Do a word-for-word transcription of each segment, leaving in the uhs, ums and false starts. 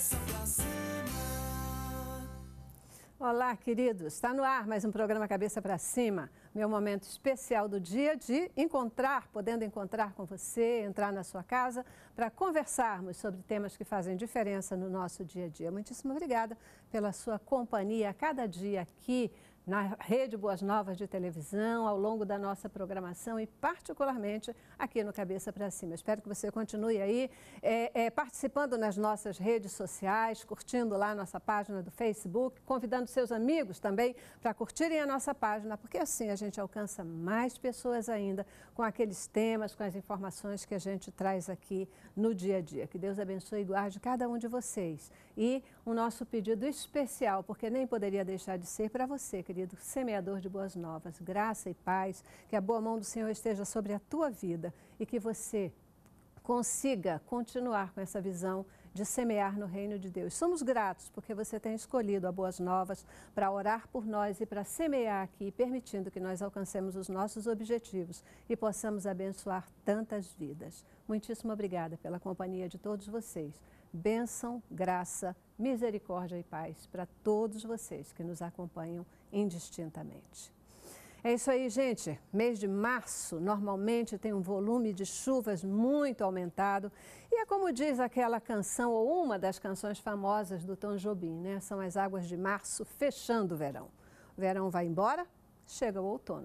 cabeça pra cima. Olá, queridos. Está no ar mais um programa Cabeça para Cima. Meu momento especial do dia de encontrar, podendo encontrar com você, entrar na sua casa para conversarmos sobre temas que fazem diferença no nosso dia a dia. Muitíssimo obrigada pela sua companhia a cada dia aqui na Rede Boas Novas de televisão, ao longo da nossa programação e particularmente aqui no Cabeça para Cima. Espero que você continue aí é, é, participando nas nossas redes sociais, curtindo lá a nossa página do Facebook, convidando seus amigos também para curtirem a nossa página, porque assim a gente alcança mais pessoas ainda com aqueles temas, com as informações que a gente traz aqui no dia a dia. Que Deus abençoe e guarde cada um de vocês. E o nosso pedido especial, porque nem poderia deixar de ser para você, querido semeador de boas novas, graça e paz, que a boa mão do Senhor esteja sobre a tua vida e que você consiga continuar com essa visão de semear no reino de Deus. Somos gratos porque você tem escolhido a Boas Novas para orar por nós e para semear aqui, permitindo que nós alcancemos os nossos objetivos e possamos abençoar tantas vidas. Muitíssimo obrigada pela companhia de todos vocês. Bênção, graça, misericórdia e paz para todos vocês que nos acompanham indistintamente. É isso aí, gente. Mês de março normalmente tem um volume de chuvas muito aumentado e é como diz aquela canção ou uma das canções famosas do Tom Jobim, né? São as águas de março fechando o verão. O verão vai embora, chega o outono.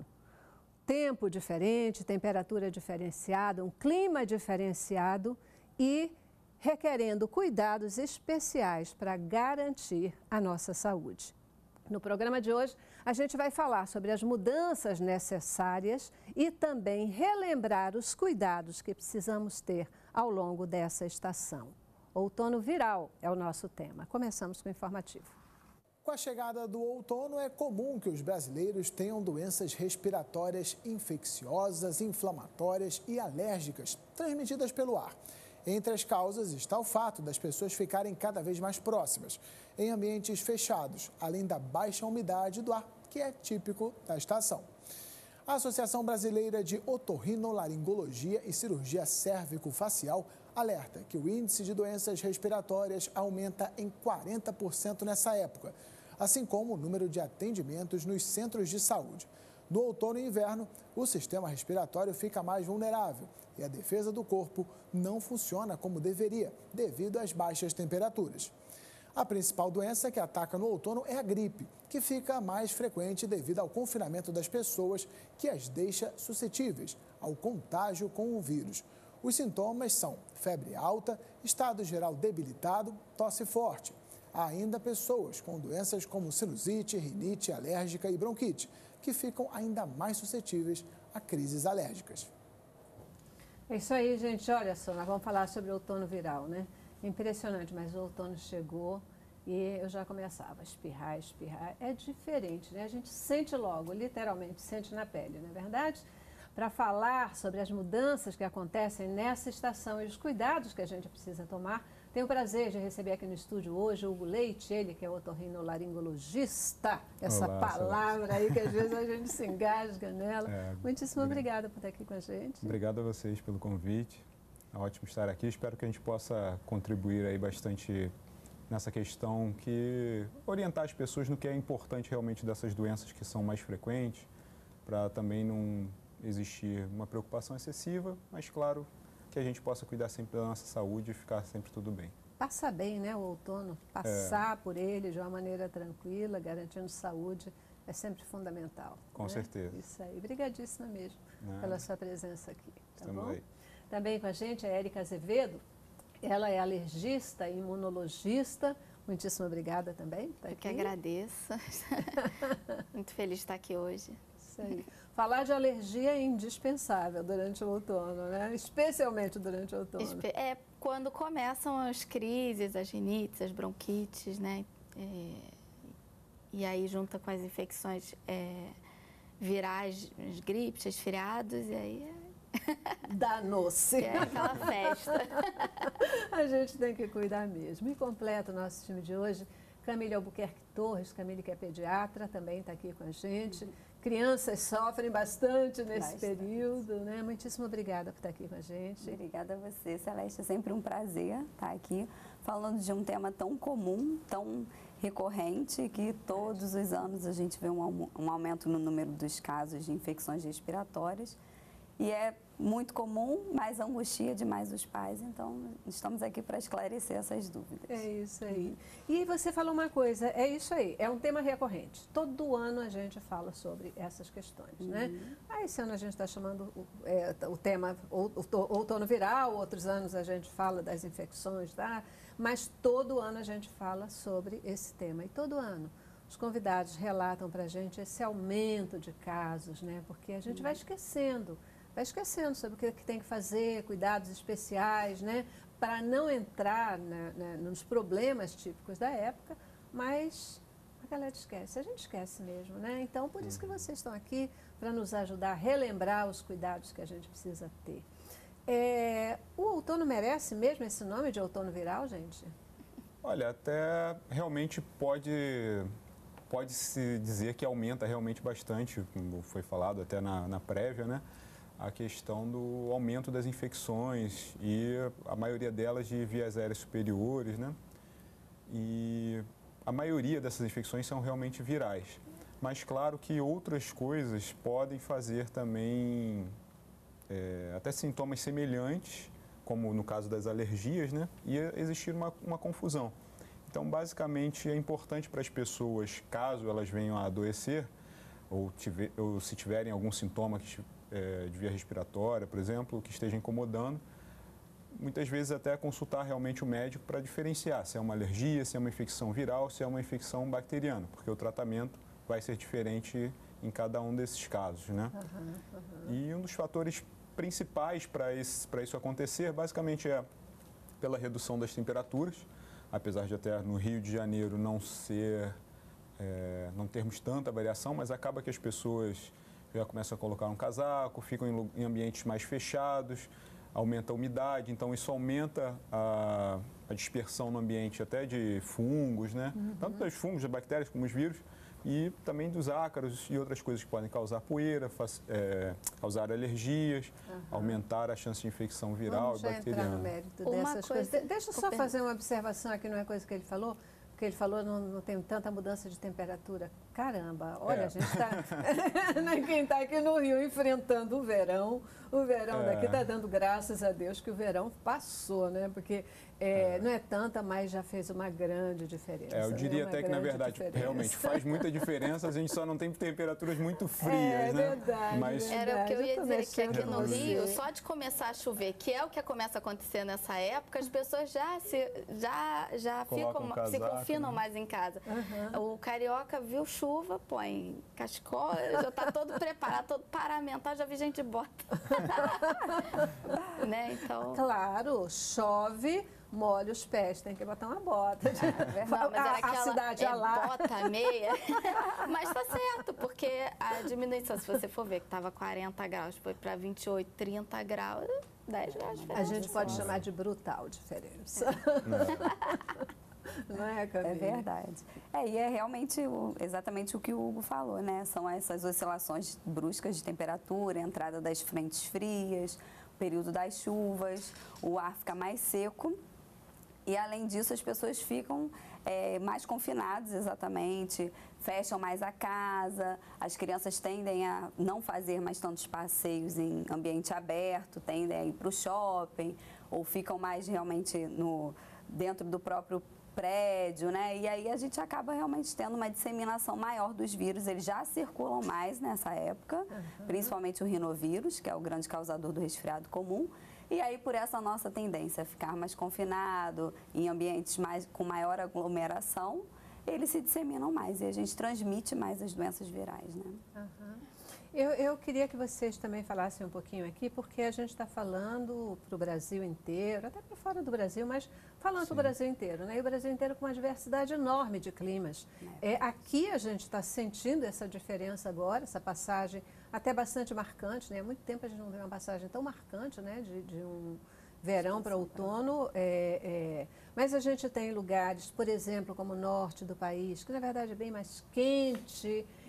Tempo diferente, temperatura diferenciada, um clima diferenciado e requerendo cuidados especiais para garantir a nossa saúde. No programa de hoje, a gente vai falar sobre as mudanças necessárias e também relembrar os cuidados que precisamos ter ao longo dessa estação. Outono viral é o nosso tema. Começamos com o informativo. Com a chegada do outono, é comum que os brasileiros tenham doenças respiratórias infecciosas, inflamatórias e alérgicas transmitidas pelo ar. Entre as causas está o fato das pessoas ficarem cada vez mais próximas, em ambientes fechados, além da baixa umidade do ar, que é típico da estação. A Associação Brasileira de Otorrinolaringologia e Cirurgia Cérvico-Facial alerta que o índice de doenças respiratórias aumenta em quarenta por cento nessa época, assim como o número de atendimentos nos centros de saúde. No outono e inverno, o sistema respiratório fica mais vulnerável e a defesa do corpo não funciona como deveria, devido às baixas temperaturas. A principal doença que ataca no outono é a gripe, que fica mais frequente devido ao confinamento das pessoas, que as deixa suscetíveis ao contágio com o vírus. Os sintomas são febre alta, estado geral debilitado, tosse forte. Há ainda pessoas com doenças como sinusite, rinite alérgica e bronquite, que ficam ainda mais suscetíveis a crises alérgicas. É isso aí, gente. Olha só, nós vamos falar sobre o outono viral, né? Impressionante, mas o outono chegou e eu já começava a espirrar, espirrar. É diferente, né? A gente sente logo, literalmente, sente na pele, não é verdade? Para falar sobre as mudanças que acontecem nessa estação e os cuidados que a gente precisa tomar, tenho o prazer de receber aqui no estúdio hoje o Hugo Leite, ele que é otorrinolaringologista, essa Olá, palavra aí que às vezes a gente se engasga nela. É, Muitíssimo obrigado. obrigada por estar aqui com a gente. Obrigado a vocês pelo convite, é ótimo estar aqui, espero que a gente possa contribuir aí bastante nessa questão, que orientar as pessoas no que é importante realmente dessas doenças que são mais frequentes, para também não existir uma preocupação excessiva, mas claro, que a gente possa cuidar sempre da nossa saúde e ficar sempre tudo bem. Passar bem, né, o outono, passar é. por ele de uma maneira tranquila, garantindo saúde, é sempre fundamental. Com né? certeza. Isso aí. Obrigadíssima mesmo Não. pela sua presença aqui. Tá Estamos bom? aí. Também com a gente a Érica Azevedo, ela é alergista e imunologista. Muitíssimo obrigada também. Tá Eu aqui. que agradeço. Muito feliz de estar aqui hoje. Isso aí. Falar de alergia é indispensável durante o outono, né? Especialmente durante o outono. É quando começam as crises, as rinites, as bronquites, né? É, e aí junta com as infecções é, virais, as gripes, resfriados, e aí é... danou-se. É aquela festa. A gente tem que cuidar mesmo. E completa o nosso time de hoje, Camille Albuquerque Torres, Camille que é pediatra, também está aqui com a gente. crianças sofrem bastante nesse Bastante. período, né? Muitíssimo obrigada por estar aqui com a gente. Obrigada a você, Celeste. É sempre um prazer estar aqui falando de um tema tão comum, tão recorrente, que todos os anos a gente vê um, au- um aumento no número dos casos de infecções respiratórias. E é muito comum, mas angustia demais os pais. Então, estamos aqui para esclarecer essas dúvidas. É isso aí. E você falou uma coisa, é isso aí, é um tema recorrente. Todo ano a gente fala sobre essas questões, né? Ah, esse ano a gente está chamando o, é, o tema ou- o- outono viral, outros anos a gente fala das infecções, tá? Mas todo ano a gente fala sobre esse tema. E todo ano os convidados relatam para a gente esse aumento de casos, né? Porque a gente vai esquecendo. Vai esquecendo sobre o que, que tem que fazer, cuidados especiais, né? Para não entrar na- na- nos problemas típicos da época, mas a galera esquece, a gente esquece mesmo, né? Então, por isso que vocês estão aqui, para nos ajudar a relembrar os cuidados que a gente precisa ter. É, o outono merece mesmo esse nome de outono viral, gente? Olha, até realmente pode, pode se dizer que aumenta realmente bastante, como foi falado até na, na prévia, né? A questão do aumento das infecções e a maioria delas de vias aéreas superiores, né? E a maioria dessas infecções são realmente virais. Mas claro que outras coisas podem fazer também é, até sintomas semelhantes, como no caso das alergias, né? E existir uma, uma confusão. Então, basicamente, é importante para as pessoas, caso elas venham a adoecer, ou, tiver, ou se tiverem algum sintoma que, é, de via respiratória, por exemplo, que esteja incomodando, muitas vezes até consultar realmente o médico para diferenciar se é uma alergia, se é uma infecção viral, se é uma infecção bacteriana, porque o tratamento vai ser diferente em cada um desses casos, né? Uhum, uhum. E um dos fatores principais para isso acontecer, basicamente, é pela redução das temperaturas, apesar de até no Rio de Janeiro não ser, é, não termos tanta variação, mas acaba que as pessoas já começam a colocar um casaco, ficam em, em ambientes mais fechados, aumenta a umidade, então isso aumenta a, a dispersão no ambiente até de fungos, né? Uhum. Tanto dos fungos, das bactérias, como os vírus, e também dos ácaros e outras coisas que podem causar poeira, faz, é, causar alergias, uhum. aumentar a chance de infecção viral Vamos e já bacteriana. entrar no mérito Uma dessas coisa- coisas. Deixa eu só fazer uma observação aqui, não é coisa que ele falou, porque ele falou não, não tem tanta mudança de temperatura. Caramba, olha, É. a gente está... Quem está aqui no Rio enfrentando o verão, o verão É. daqui está dando graças a Deus que o verão passou, né? Porque é, É. não é tanta, mas já fez uma grande diferença. É, eu né? diria Uma até que, na grande verdade, diferença. realmente faz muita diferença, a gente só não tem temperaturas muito frias, É né? verdade, Mas é Era o que eu Eu ia tô dizer, que aqui mexendo no com Rio, você. só de começar a chover, que é o que começa a acontecer nessa época, as pessoas já se, já, já Colocam ficam, casaco, se confinam né? mais em casa. O carioca viu chuva, põe cachecol, já está todo preparado, todo paramentado, já vi gente de bota. né? Então, Claro, chove, molha os pés, tem que botar uma bota. não, mas era a, a aquela cidade é, é lá. bota, meia. Mas tá certo, porque a diminuição, se você for ver que estava quarenta graus, foi para vinte e oito, trinta graus, dez graus de A diferença. gente pode chamar de brutal diferença. Não é, Camila? É verdade. É, e é realmente o- exatamente o que o Hugo falou, né? São essas oscilações bruscas de temperatura, a entrada das frentes frias, o período das chuvas, o ar fica mais seco. E, além disso, as pessoas ficam é, mais confinadas, exatamente, fecham mais a casa, as crianças tendem a não fazer mais tantos passeios em ambiente aberto, tendem a ir para o shopping, ou ficam mais realmente no, dentro do próprio prédio, né? E aí a gente acaba realmente tendo uma disseminação maior dos vírus, eles já circulam mais nessa época, uhum. principalmente o rinovírus, que é o grande causador do resfriado comum. E aí, por essa nossa tendência a ficar mais confinado, em ambientes mais, com maior aglomeração, eles se disseminam mais e a gente transmite mais as doenças virais, né? Uhum. Eu, eu queria que vocês também falassem um pouquinho aqui, porque a gente está falando para o Brasil inteiro, até para fora do Brasil, mas falando para o Brasil inteiro, né? E o Brasil inteiro com uma diversidade enorme de climas. É. É, aqui a gente está sentindo essa diferença agora, essa passagem até bastante marcante, né? Há muito tempo a gente não tem uma passagem tão marcante, né? De, de um verão para outono, é, é, mas a gente tem lugares, por exemplo, como o norte do país, que na verdade é bem mais quente,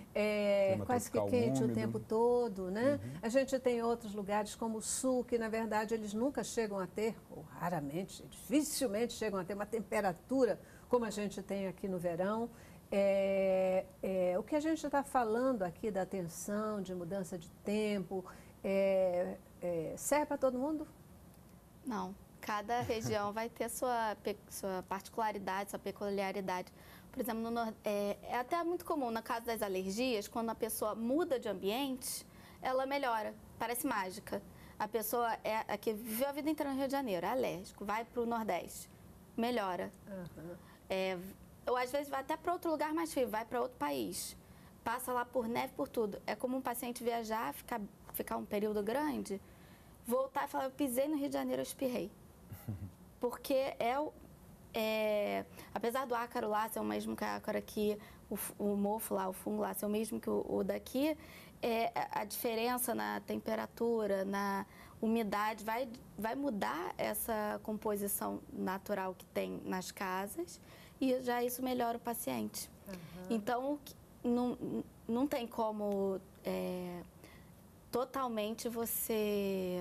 é, Clima quase que tropical quente o úmido. tempo todo, né? A gente tem outros lugares como o sul, que na verdade eles nunca chegam a ter, ou raramente, dificilmente chegam a ter uma temperatura como a gente tem aqui no verão. É, é, o que a gente está falando aqui da tensão, de mudança de tempo, é, é, serve para todo mundo? Não. Cada região vai ter sua, pe- sua particularidade, sua peculiaridade. Por exemplo, no Nor- é, é até muito comum, no caso das alergias, quando a pessoa muda de ambiente, ela melhora, parece mágica. A pessoa é a que viveu a vida inteira no Rio de Janeiro, é alérgico, vai para o Nordeste, melhora. Aham. É, ou às vezes vai até para outro lugar mais frio, vai para outro país, passa lá por neve, por tudo. É como um paciente viajar, ficar, ficar um período grande, voltar e falar, eu pisei no Rio de Janeiro, eu espirrei. Porque é, o- é, apesar do ácaro lá ser o mesmo que o ácaro aqui, o, f- o mofo lá, o fungo lá ser o mesmo que o, o daqui, é, a a diferença na temperatura, na umidade, vai, vai mudar essa composição natural que tem nas casas e já isso melhora o paciente. Então, o que- não, não tem como é, totalmente você...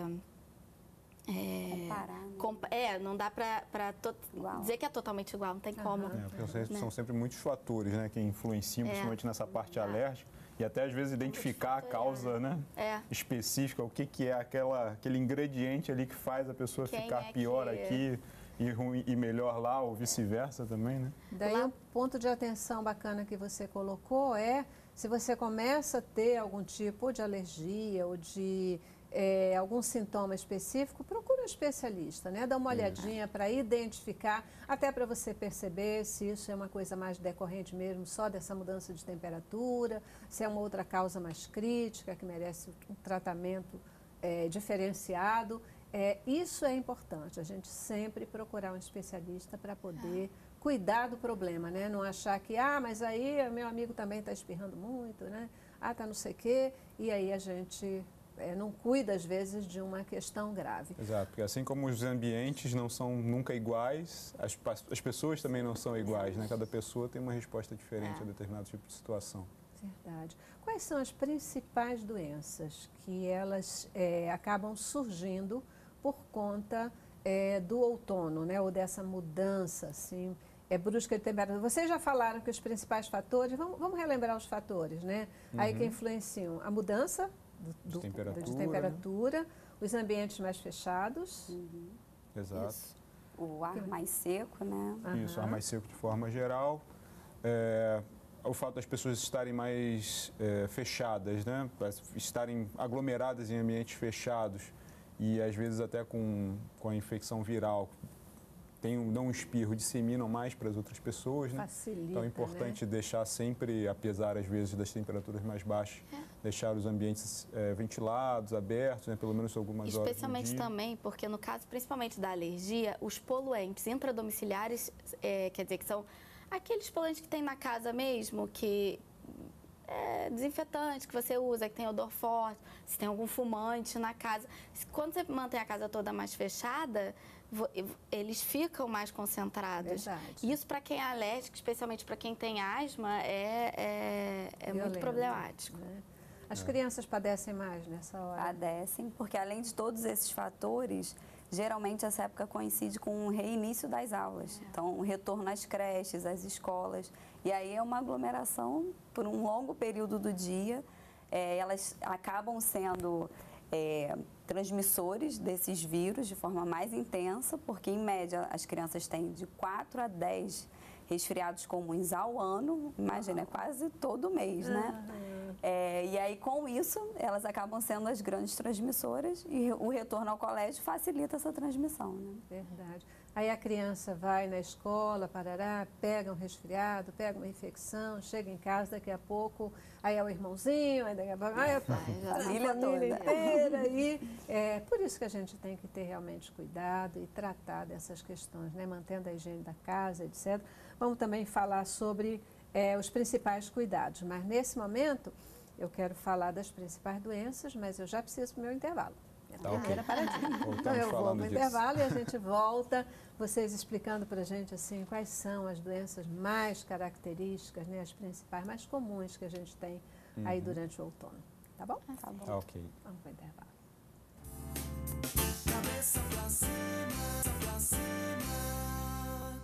É, Comparar, né? compa- é, não dá pra, pra to- Igual. dizer que é totalmente igual, não tem como. É, porque são- Né? são sempre muitos fatores, né, que influenciam, É. principalmente nessa parte alérgica, e até às vezes identificar a causa, né, É. específica, o que, que é aquela, aquele ingrediente ali que faz a pessoa Quem ficar é pior que- aqui e, ruim, e melhor lá, ou vice-versa também, né? Daí Lá- um ponto de atenção bacana que você colocou é se você começa a ter algum tipo de alergia ou de é, algum sintoma específico, procura um especialista, né? Dá uma olhadinha para identificar, até para você perceber se isso é uma coisa mais decorrente mesmo, só dessa mudança de temperatura, se é uma outra causa mais crítica que merece um tratamento é, diferenciado. É, isso é importante, a gente sempre procurar um especialista para poder cuidar do problema, né? Não achar que, ah, mas aí meu amigo também está espirrando muito, né? Ah, tá não sei o quê, e aí a gente é, não cuida, às vezes, de uma questão grave. Exato, porque assim como os ambientes não são nunca iguais, as, pa- as pessoas também não são iguais, né? Cada pessoa tem uma resposta diferente É. a determinado tipo de situação. Verdade. Quais são as principais doenças que elas é, acabam surgindo por conta é, do outono, né? Ou dessa mudança, assim, é, brusca de temperatura? Vocês já falaram que os principais fatores, vamos, vamos relembrar os fatores, né? Aí que influenciam a mudança do, De do- temperatura, de temperatura, os ambientes mais fechados. Exato. Isso. O ar mais seco, né? Isso, ar mais seco de forma geral. É, o fato das pessoas estarem mais é, fechadas, né? Estarem aglomeradas em ambientes fechados e às vezes até com, com a infecção viral, tem um, dão um espirro, disseminam mais para as outras pessoas, né? Facilita, Então é importante deixar sempre, apesar às vezes das temperaturas mais baixas, deixar os ambientes é, ventilados, abertos, né? Pelo menos algumas horas do Especialmente dia. também, porque no caso principalmente da alergia, os poluentes intradomiciliares, é, quer dizer, que são aqueles poluentes que tem na casa mesmo, que é desinfetante que você usa, que tem odor forte, se tem algum fumante na casa. Se- Quando você mantém a casa toda mais fechada, vo- eles ficam mais concentrados. Verdade. Isso para quem é alérgico, especialmente para quem tem asma, é, é, é muito Violento, problemático. né? As crianças padecem mais nessa hora. Padecem, porque além de todos esses fatores, geralmente essa época coincide com o reinício das aulas. Então, o retorno às creches, às escolas. E aí é uma aglomeração por um longo período do dia. É, elas acabam sendo é, transmissores desses vírus de forma mais intensa, porque, em média, as crianças têm de quatro a dez resfriados comuns ao ano. Imagina, é quase todo mês, né? É, e aí, com isso, elas acabam sendo as grandes transmissoras e o retorno ao colégio facilita essa transmissão, né? Verdade. Aí a criança vai na escola, parará, pega um resfriado, pega uma infecção, chega em casa, daqui a pouco, aí é o irmãozinho, aí daqui a pouco, aí é a família família toda. inteira. E é por isso que a gente tem que ter realmente cuidado e tratar dessas questões, né? Mantendo a higiene da casa, etcétera. Vamos também falar sobre é, os principais cuidados, mas nesse momento eu quero falar das principais doenças, mas eu já preciso para o meu intervalo. Minha Tá, ok. primeira paradinha. Voltamos Então eu vou falando para o disso. intervalo e a gente volta, vocês explicando para a gente assim, quais são as doenças mais características, né, as principais, mais comuns que a gente tem uhum. aí durante o outono. Tá bom? Tá bom. Tá ok. Vamos para o intervalo. Cabeça pra cima, pra cima.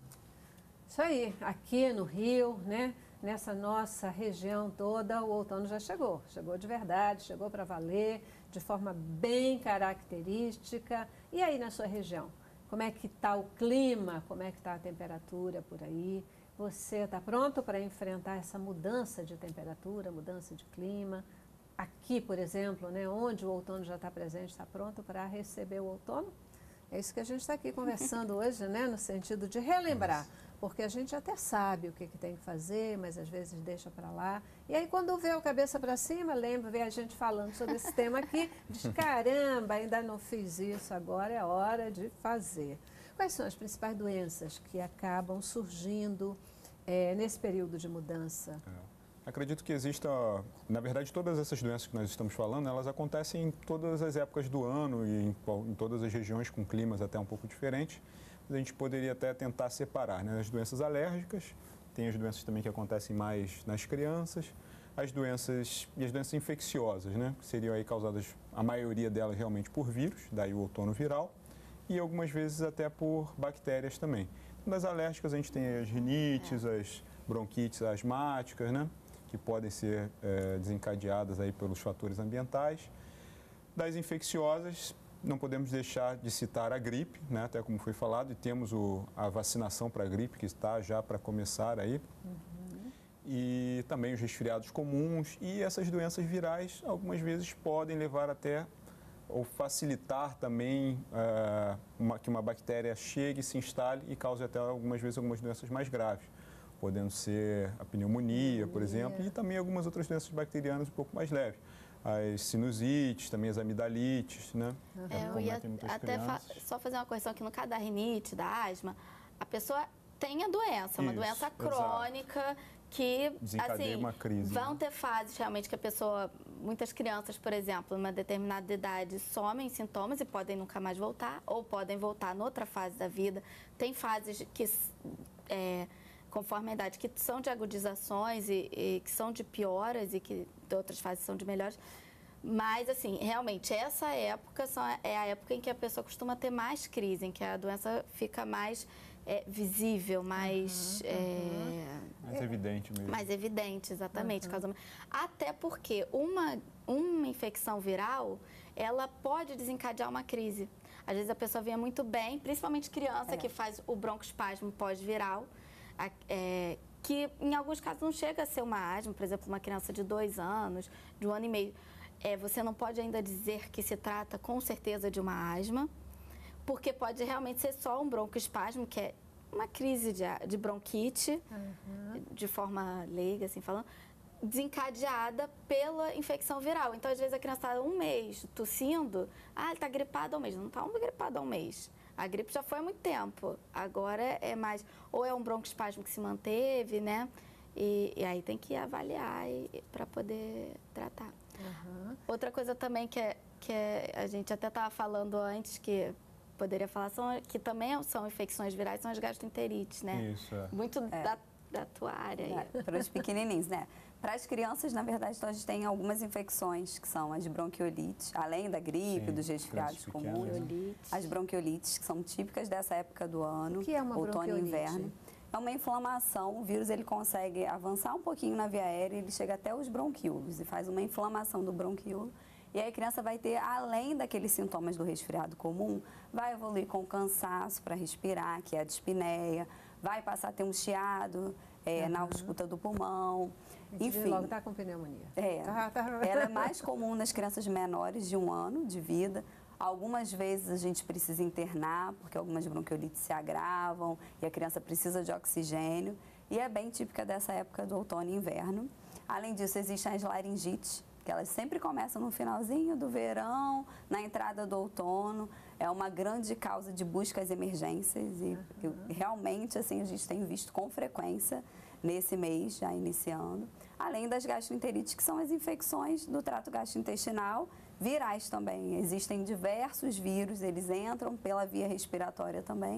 Isso aí, aqui no Rio, né? Nessa nossa região toda, o outono já chegou. Chegou de verdade, chegou para valer, de forma bem característica. E aí na sua região? Como é que está o clima? Como é que está a temperatura por aí? Você está pronto para enfrentar essa mudança de temperatura, mudança de clima? Aqui, por exemplo, né, onde o outono já está presente, está pronto para receber o outono? É isso que a gente está aqui conversando hoje, né, no sentido de relembrar. Porque a gente até sabe o que, que tem que fazer, mas às vezes deixa para lá. E aí, quando vê o cabeça para cima, lembra, vê a gente falando sobre esse tema aqui, diz, caramba, ainda não fiz isso, agora é hora de fazer. Quais são as principais doenças que acabam surgindo é, nesse período de mudança? É. Acredito que exista, na verdade, todas essas doenças que nós estamos falando, elas acontecem em todas as épocas do ano e em, em todas as regiões com climas até um pouco diferentes. A gente poderia até tentar separar, né? As doenças alérgicas, tem as doenças também que acontecem mais nas crianças, as doenças e as doenças infecciosas, né? Que seriam aí causadas, a maioria delas realmente por vírus, daí o outono viral, e algumas vezes até por bactérias também. Das alérgicas a gente tem as rinites, as bronquites asmáticas, né? Que podem ser é, desencadeadas aí pelos fatores ambientais. Das infecciosas, não podemos deixar de citar a gripe, né, até como foi falado, e temos o, a vacinação para a gripe, que está já para começar aí. Uhum. E também os resfriados comuns e essas doenças virais, algumas vezes podem levar até, ou facilitar também uh, uma, que uma bactéria chegue, se instale e cause até algumas vezes algumas doenças mais graves, podendo ser a pneumonia, por exemplo, e também algumas outras doenças bacterianas um pouco mais leves. As sinusites, também as amidalites, né? É, eu ia até fa só fazer uma correção aqui, no caso da rinite, da asma, a pessoa tem a doença, uma Isso, doença crônica, exato. Que, desencadeia assim, uma crise, vão né? ter fases realmente que a pessoa, muitas crianças, por exemplo, numa determinada idade, somem sintomas e podem nunca mais voltar, ou podem voltar noutra fase da vida. Tem fases que, é, conforme a idade, que são de agudizações e, e que são de pioras e que de outras fases são de melhores. Mas, assim, realmente, essa época são, é a época em que a pessoa costuma ter mais crise, em que a doença fica mais é, visível, mais... Uhum, uhum. É, mais evidente mesmo. Mais evidente, exatamente. Uhum. Causa... Até porque uma, uma infecção viral, ela pode desencadear uma crise. Às vezes a pessoa vinha muito bem, principalmente criança, é. que faz o broncoespasmo pós-viral, é, que em alguns casos não chega a ser uma asma, por exemplo, uma criança de dois anos, de um ano e meio. É, você não pode ainda dizer que se trata com certeza de uma asma, porque pode realmente ser só um broncoespasmo, que é uma crise de, de bronquite, uhum. de forma leiga, assim falando, desencadeada pela infecção viral. Então, às vezes, a criança está um mês tossindo, ah, ele está gripado há um mês. Não está um gripado há um mês. A gripe já foi há muito tempo. Agora é mais, ou é um broncoespasmo que se manteve, né? E, e aí tem que avaliar para poder tratar. Uhum. Outra coisa também que, é, que é, a gente até estava falando antes, que poderia falar, são, que também são infecções virais, são as gastroenterites, né? Isso, é. Muito é. da, da tua área. É, para os pequenininhos, né? Para as crianças, na verdade, então, a gente tem algumas infecções, que são as bronquiolites, além da gripe, Sim, dos resfriados comuns. Bronquiolites. As bronquiolites, que são típicas dessa época do ano, o que é uma outono e bronquiolite? inverno. É uma inflamação, o vírus ele consegue avançar um pouquinho na via aérea, ele chega até os bronquíolos e faz uma inflamação do bronquíolo. E aí a criança vai ter, além daqueles sintomas do resfriado comum, vai evoluir com cansaço para respirar, que é a dispneia, vai passar a ter um chiado é, uhum. na ausculta do pulmão. Enfim, logo está com pneumonia. É, tá, tá. ela é mais comum nas crianças menores de um ano de vida. Algumas vezes a gente precisa internar, porque algumas bronquiolites se agravam e a criança precisa de oxigênio. E é bem típica dessa época do outono e inverno. Além disso, existem as laringites, que elas sempre começam no finalzinho do verão, na entrada do outono. É uma grande causa de busca às emergências e uhum. realmente assim, a gente tem visto com frequência nesse mês, já iniciando. Além das gastroenterites, que são as infecções do trato gastrointestinal, virais também. Existem diversos vírus, eles entram pela via respiratória também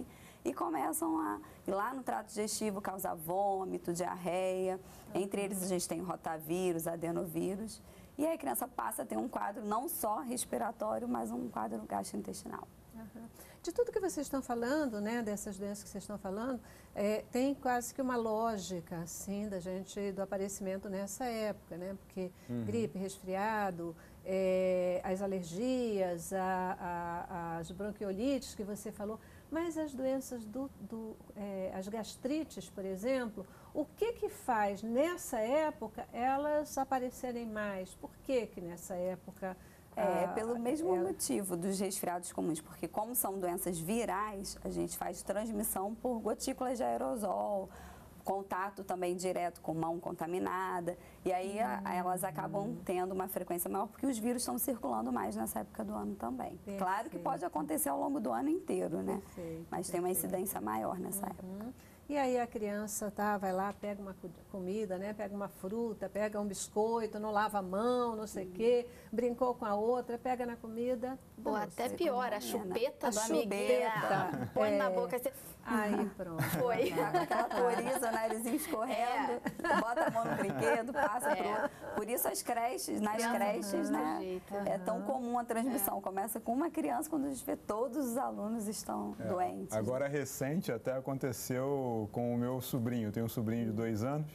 e começam a ir lá no trato digestivo, causar vômito, diarreia. Entre eles a gente tem o rotavírus, adenovírus. E aí a criança passa a ter um quadro não só respiratório, mas um quadro gastrointestinal. Uhum. De tudo que vocês estão falando, né, dessas doenças que vocês estão falando, é, tem quase que uma lógica, assim, da gente, do aparecimento nessa época, né? Porque uhum. gripe, resfriado, é, as alergias, a, a, as bronquiolites que você falou, mas as doenças do, do é, as gastrites, por exemplo, o que que faz nessa época elas aparecerem mais? Por que que nessa época... É, pelo mesmo ela... motivo dos resfriados comuns, porque como são doenças virais, a gente faz transmissão por gotículas de aerosol, contato também direto com mão contaminada, e aí a, elas acabam tendo uma frequência maior, porque os vírus estão circulando mais nessa época do ano também. Perfeito. Claro que pode acontecer ao longo do ano inteiro, né? Perfeito, Mas tem uma perfeito. incidência maior nessa uhum. época. E aí a criança tá, vai lá, pega uma comida, né? Pega uma fruta, pega um biscoito, não lava a mão, não sei o quê, brincou com a outra, pega na comida. Ou até pior, a chupeta a do chupeta, amiguinho. Põe é, na boca e você... Aí pronto. Foi. Aquela coriza, o narizinho escorrendo, é. bota a mão no brinquedo, passa é. pro outro. Por isso as creches, nas uhum. creches, né? Jeito. É tão comum a transmissão. É. Começa com uma criança, quando a gente vê todos os alunos estão é. doentes. Agora, recente, até aconteceu com o meu sobrinho. Eu tenho um sobrinho de dois anos,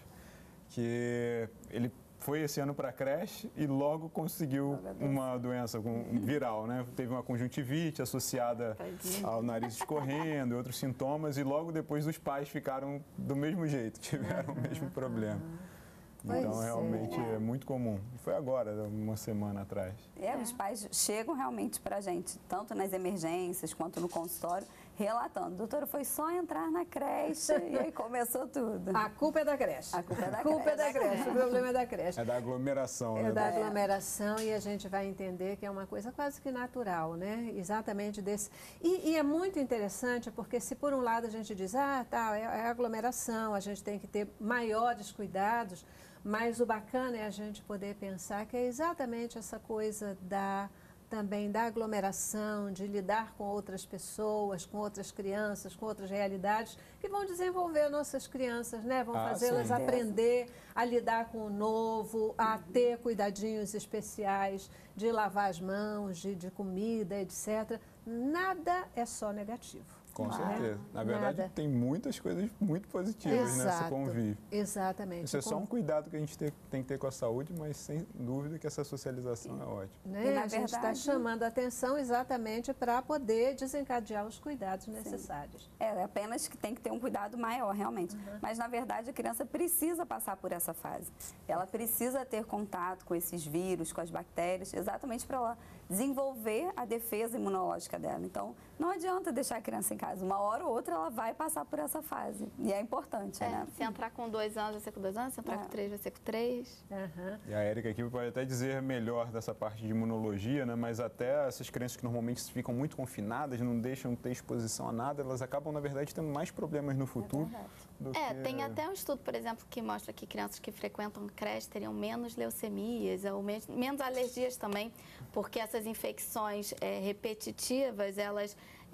que ele foi esse ano para a creche e logo conseguiu uma doença viral, né? Teve uma conjuntivite associada ao nariz escorrendo e outros sintomas, e logo depois os pais ficaram do mesmo jeito, tiveram o mesmo problema. Então, Pois realmente é. é muito comum. E foi agora, uma semana atrás. É, os pais chegam realmente para a gente, tanto nas emergências quanto no consultório, relatando. Doutora, foi só entrar na creche e aí começou tudo. A culpa é da creche. A culpa é da a culpa creche. É da creche. O problema é da creche. É da aglomeração, É né? da aglomeração, e a gente vai entender que é uma coisa quase que natural, né? Exatamente desse. E, e é muito interessante porque se por um lado a gente diz, ah, tá, é, é aglomeração, a gente tem que ter maiores cuidados, mas o bacana é a gente poder pensar que é exatamente essa coisa da também da aglomeração, de lidar com outras pessoas, com outras crianças, com outras realidades, que vão desenvolver nossas crianças, né? Vão Ah, fazê-las sim. aprender a lidar com o novo, a ter cuidadinhos especiais, de lavar as mãos, de, de comida, etcétera. Nada é só negativo. Com né? certeza. Na verdade, Nada. tem muitas coisas muito positivas nessa Exato, convívio. Exatamente. Isso é só Com- um cuidado que a gente tem, tem que ter com a saúde, mas sem dúvida que essa socialização é ótima. Né? E, na A gente está verdade- chamando a atenção exatamente para poder desencadear os cuidados necessários. É, apenas que tem que ter um cuidado maior, realmente. Mas, na verdade, a criança precisa passar por essa fase. Ela precisa ter contato com esses vírus, com as bactérias, exatamente para ela desenvolver a defesa imunológica dela. Então, não adianta deixar a criança em casa. Uma hora ou outra ela vai passar por essa fase. E é importante, É, né? se entrar com dois anos, vai ser com dois anos. Se entrar É. com três, vai ser com três. Aham. E a Érica aqui pode até dizer melhor dessa parte de imunologia, né? Mas até essas crianças que normalmente ficam muito confinadas, não deixam ter exposição a nada, elas acabam, na verdade, tendo mais problemas no futuro. verdade. do É, que... tem até um estudo, por exemplo, que mostra que crianças que frequentam creche teriam menos leucemias ou men- menos alergias também, porque essas infecções é, repetitivas, elas...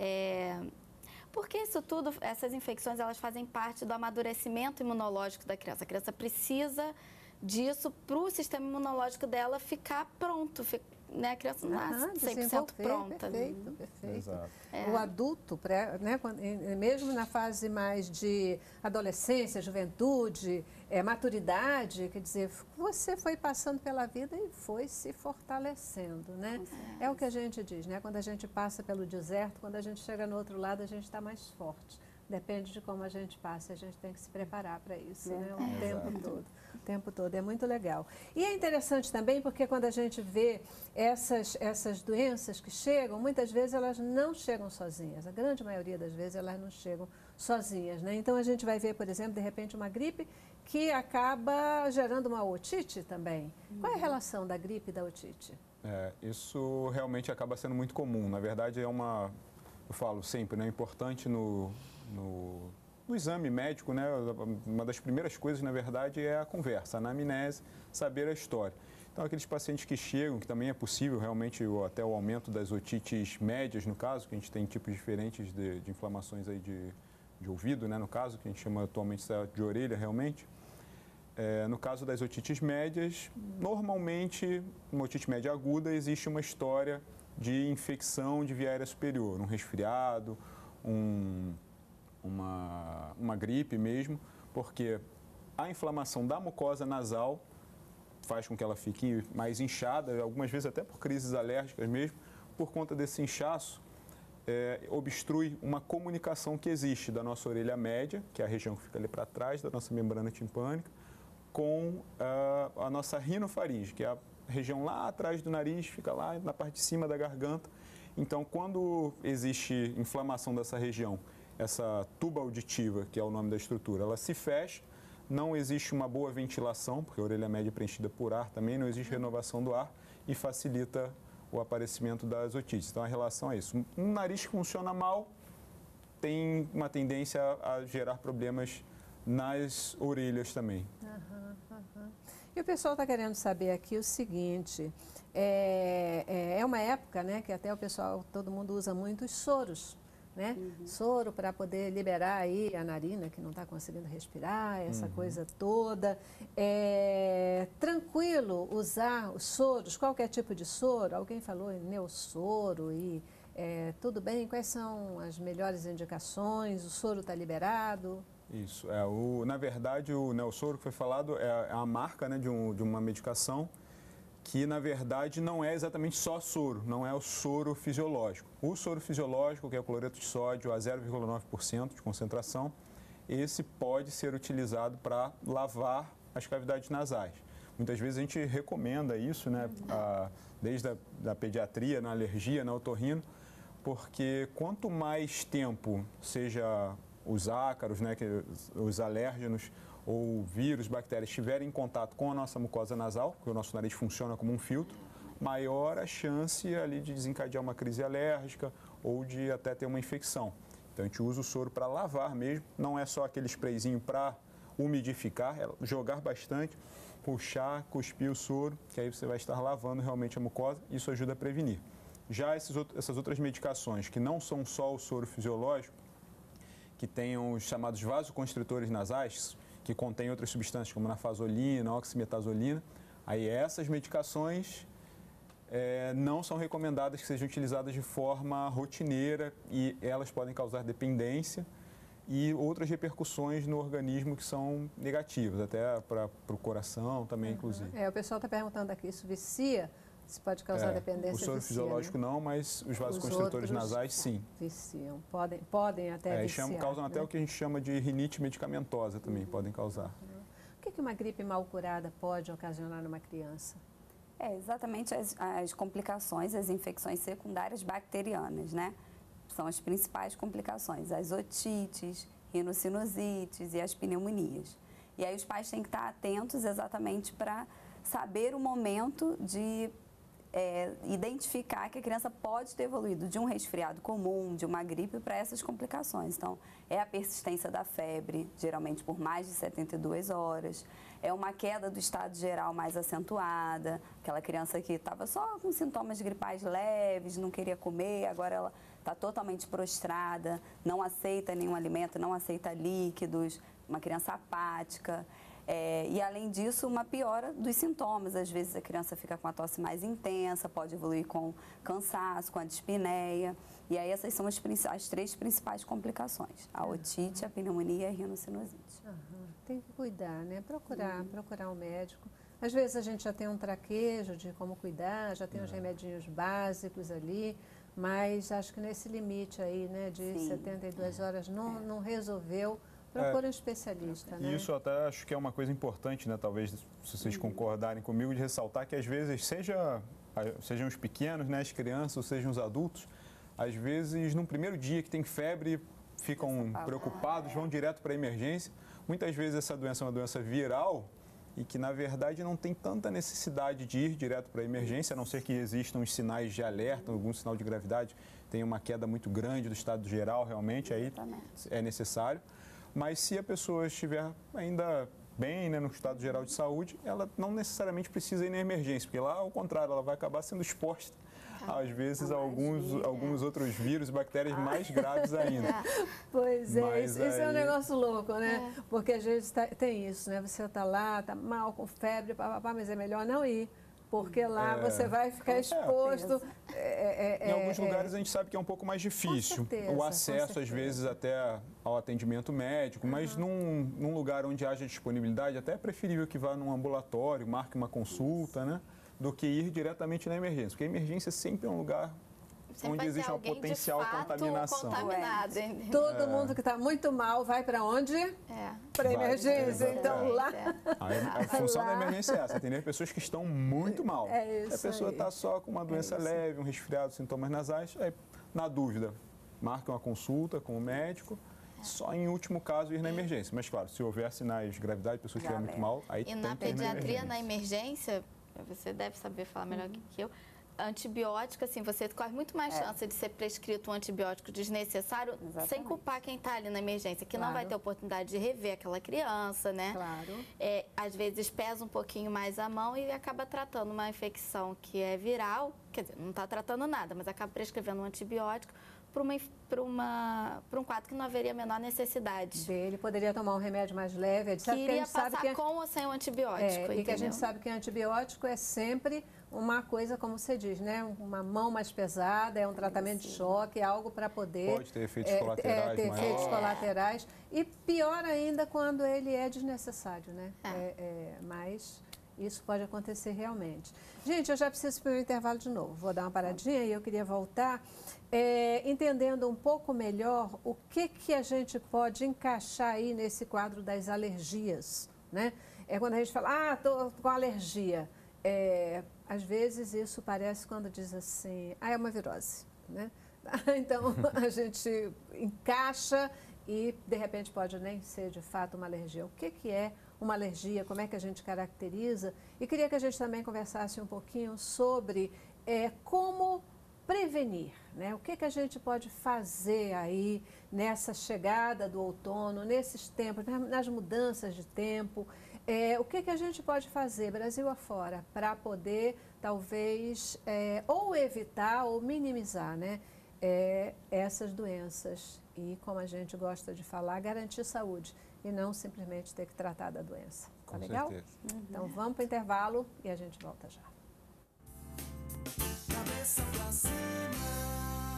É, porque isso tudo, essas infecções, elas fazem parte do amadurecimento imunológico da criança. A criança precisa disso para o sistema imunológico dela ficar pronto, fi- né? A criança não Aham, nasce cem por cento desenvolver, pronta. Perfeito, perfeito. Exato. É. O adulto, pré- né, quando- em- mesmo na fase mais de adolescência, juventude, é, maturidade, quer dizer, você foi passando pela vida e foi se fortalecendo, né? É o que a gente diz, né? Quando a gente passa pelo deserto, quando a gente chega no outro lado, a gente está mais forte. Depende de como a gente passa, a gente tem que se preparar para isso, né? O É. tempo Exato. todo. O tempo todo. É muito legal. E é interessante também porque quando a gente vê essas, essas doenças que chegam, muitas vezes elas não chegam sozinhas. A grande maioria das vezes elas não chegam sozinhas, né? Então a gente vai ver, por exemplo, de repente uma gripe que acaba gerando uma otite também. Qual é a relação da gripe e da otite? É, isso realmente acaba sendo muito comum. Na verdade, é uma, eu falo sempre, né, importante no, no, no exame médico, né, uma das primeiras coisas, na verdade, é a conversa, a anamnese, saber a história. Então, aqueles pacientes que chegam, que também é possível realmente o- até o aumento das otites médias, no caso, que a gente tem tipos diferentes de, de inflamações aí de, de ouvido, né, no caso, que a gente chama atualmente de orelha realmente. É, no caso das otites médias, normalmente, uma otite média aguda, existe uma história de infecção de via aérea superior, um resfriado, um, uma, uma gripe mesmo, porque a inflamação da mucosa nasal faz com que ela fique mais inchada, algumas vezes até por crises alérgicas mesmo, por conta desse inchaço, é, obstrui uma comunicação que existe da nossa orelha média, que é a região que fica ali para trás da nossa membrana timpânica, com uh, a nossa rinofaringe, que é a região lá atrás do nariz, fica lá na parte de cima da garganta. Então, quando existe inflamação dessa região, essa tuba auditiva, que é o nome da estrutura, ela se fecha, não existe uma boa ventilação, porque a orelha média é preenchida por ar também, não existe renovação do ar e facilita o aparecimento das otites. Então, a relação é isso. Um nariz que funciona mal tem uma tendência a, a gerar problemas nas orelhas também. Uhum, uhum. E o pessoal está querendo saber aqui o seguinte, é, é, é uma época, né, que até o pessoal, todo mundo usa muito os soros, né? Uhum. Soro para poder liberar aí a narina, que não está conseguindo respirar, essa uhum. coisa toda. É tranquilo usar os soros, qualquer tipo de soro? Alguém falou em neossoro e é, tudo bem? Quais são as melhores indicações? O soro está liberado? Isso. É, o, na verdade, o neossoro que foi falado é a marca, né, de, um, de uma medicação que, na verdade, não é exatamente só soro, não é o soro fisiológico. O soro fisiológico, que é o cloreto de sódio a zero vírgula nove por cento de concentração, esse pode ser utilizado para lavar as cavidades nasais. Muitas vezes a gente recomenda isso, né, a, desde a da pediatria, na alergia, na otorrino, porque quanto mais tempo, seja os ácaros, né, que, os alérgenos ou vírus, bactérias estiverem em contato com a nossa mucosa nasal, porque o nosso nariz funciona como um filtro, maior a chance ali de desencadear uma crise alérgica ou de até ter uma infecção. Então a gente usa o soro para lavar mesmo, não é só aquele sprayzinho para umidificar, é jogar bastante, puxar, cuspir o soro, que aí você vai estar lavando realmente a mucosa, isso ajuda a prevenir. Já esses, essas outras medicações, que não são só o soro fisiológico, que tem os chamados vasoconstritores nasais, que contém outras substâncias como nafasolina, oximetazolina, aí essas medicações é, não são recomendadas que sejam utilizadas de forma rotineira e elas podem causar dependência e outras repercussões no organismo que são negativas, até para o coração também, uhum. inclusive. É, o pessoal está perguntando aqui, isso vicia? Se pode causar é, dependência? O soro vicia, fisiológico né? não, mas os vasoconstritores nasais sim. Viciam, podem, podem até é, viciar. Chamam, causam né? até o que a gente chama de rinite medicamentosa também, uhum. podem causar. Uhum. O que, que uma gripe mal curada pode ocasionar numa criança? É exatamente as, as complicações, as infecções secundárias bacterianas, né? São as principais complicações, as otites, rinossinusites e as pneumonias. E aí os pais têm que estar atentos exatamente para saber o momento de é, identificar que a criança pode ter evoluído de um resfriado comum, de uma gripe, para essas complicações. Então, é a persistência da febre, geralmente por mais de setenta e duas horas, é uma queda do estado geral mais acentuada, aquela criança que estava só com sintomas gripais leves, não queria comer, agora ela está totalmente prostrada, não aceita nenhum alimento, não aceita líquidos, uma criança apática. É, e, além disso, uma piora dos sintomas. Às vezes, a criança fica com a tosse mais intensa, pode evoluir com cansaço, com a dispneia. E aí, essas são as, as três principais complicações. A otite, a pneumonia e a rinossinosite. Uhum. Tem que cuidar, né? Procurar, uhum. procurar um médico. Às vezes, a gente já tem um traquejo de como cuidar, já tem uhum. os remedinhos básicos ali, mas acho que nesse limite aí, né, de Sim. setenta e duas horas, não, não resolveu. Procura um especialista, né? Isso até acho que é uma coisa importante, né? Talvez, se vocês uhum. concordarem comigo, de ressaltar que às vezes, seja, sejam os pequenos, né, as crianças, ou sejam os adultos, às vezes, no primeiro dia que tem febre, ficam preocupados, vão direto para a emergência. Muitas vezes essa doença é uma doença viral e que, na verdade, não tem tanta necessidade de ir direto para a emergência, a não ser que existam os sinais de alerta, algum sinal de gravidade, tem uma queda muito grande do estado geral, realmente, aí é necessário. Mas se a pessoa estiver ainda bem, né, no estado geral de saúde, ela não necessariamente precisa ir na emergência, porque lá, ao contrário, ela vai acabar sendo exposta às vezes, Mais alguns, vírus, é. alguns outros vírus e bactérias mais graves ainda. Pois é, Mas isso, isso é um aí- negócio louco, né? Porque às vezes tá- tem isso, né? Você está lá, está mal, com febre, papapá, mas é melhor não ir. Porque lá É. você vai ficar exposto. É, é, Em alguns é, lugares a gente sabe que é um pouco mais difícil. certeza, o com acesso, às certeza. vezes, até ao atendimento médico, mas num, num lugar onde haja disponibilidade, até é preferível que vá num ambulatório, marque uma consulta, né? Do que ir diretamente na emergência. Porque a emergência sempre é um lugar Sempre onde vai ter existe uma alguém de potencial fato contaminação. contaminado, entendeu? Todo mundo que está muito mal vai para onde? É. Para Vai, emergência. exatamente. Então lá. A, a função Lá. da emergência é essa, atender pessoas que estão muito mal. É isso a pessoa aí. está só com uma doença leve, um resfriado, sintomas nasais, aí, na dúvida, marca uma consulta com o médico, só em último caso ir na emergência. Mas claro, se houver sinais de gravidade, a pessoa estiver muito mal, aí E tem na que ir na pediatria, emergência. na emergência, você deve saber falar melhor que eu, antibiótico, assim, você corre muito mais É. chance de ser prescrito um antibiótico desnecessário sem Exatamente. culpar quem está ali na emergência, que não vai Claro. ter oportunidade de rever aquela criança, né? Claro. É, às vezes pesa um pouquinho mais a mão e acaba tratando uma infecção que é viral, quer dizer, não está tratando nada, mas acaba prescrevendo um antibiótico para uma, para uma, para um quadro que não haveria a menor necessidade. Ele poderia tomar um remédio mais leve, etcétera. Que Porque a iria gente sabe passar que é- com ou sem o antibiótico, É, e que a entendeu? gente sabe que antibiótico é sempre uma coisa, como você diz, né? Uma mão mais pesada, é um tratamento de choque, é algo para poder... Pode ter efeitos é, colaterais é, ter maiores. efeitos colaterais. E pior ainda quando ele é desnecessário, né? É. É, é, mas isso pode acontecer realmente. Gente, eu já preciso para o intervalo de novo. Vou dar uma paradinha e eu queria voltar é, entendendo um pouco melhor o que, que a gente pode encaixar aí nesse quadro das alergias, né? É quando a gente fala, ah, tô com alergia. É, às vezes isso parece quando diz assim, ah, é uma virose, né? Então a gente encaixa e de repente pode nem ser de fato uma alergia. O que, que é uma alergia? Como é que a gente caracteriza? E queria que a gente também conversasse um pouquinho sobre é, como prevenir, né? O que, que a gente pode fazer aí nessa chegada do outono, nesses tempos, né, nas mudanças de tempo. É, o que, que a gente pode fazer, Brasil afora, para poder, talvez, é, ou evitar ou minimizar, né, é, essas doenças e, como a gente gosta de falar, garantir saúde e não simplesmente ter que tratar da doença. Tá Com legal? certeza. Então, vamos para o intervalo e a gente volta já. Cabeça pra cima.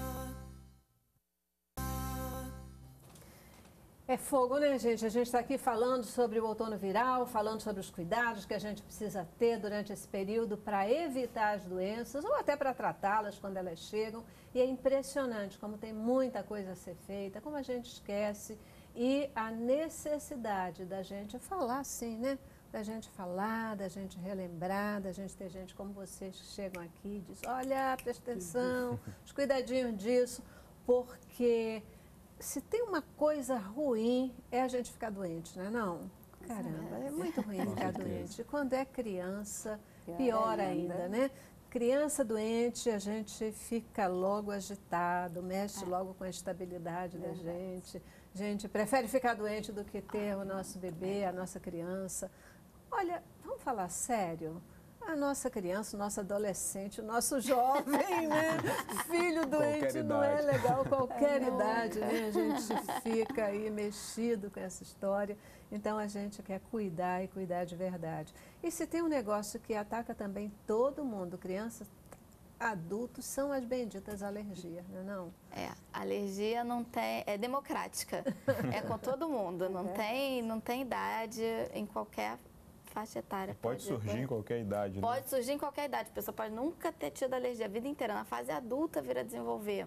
É fogo, né, gente? A gente está aqui falando sobre o outono viral, falando sobre os cuidados que a gente precisa ter durante esse período para evitar as doenças ou até para tratá-las quando elas chegam. E é impressionante como tem muita coisa a ser feita, como a gente esquece e a necessidade da gente falar assim, né? Da gente falar, da gente relembrar, da gente ter gente como vocês que chegam aqui e dizem, olha, presta atenção, os cuidadinhos disso, porque... Se tem uma coisa ruim, é a gente ficar doente, não é não? Caramba, é muito ruim Com ficar certeza. doente. E quando é criança, Pior pior ainda. ainda, né? Criança doente, a gente fica logo agitado, mexe logo com a estabilidade da gente. A gente prefere ficar doente do que ter o nosso bebê, a nossa criança. Olha, vamos falar sério? A nossa criança, o nosso adolescente, o nosso jovem, né? Filho doente não é idade. legal, qualquer idade, né? A gente fica aí mexido com essa história. Então a gente quer cuidar e cuidar de verdade. E se tem um negócio que ataca também todo mundo, crianças, adultos, são as benditas alergias, não é não? É, alergia não tem, é democrática, é com todo mundo, não tem, não tem idade em qualquer faixa etária. Pode surgir em qualquer idade, né? Pode surgir em qualquer idade, a pessoa pode nunca ter tido alergia a vida inteira, na fase adulta vir a desenvolver.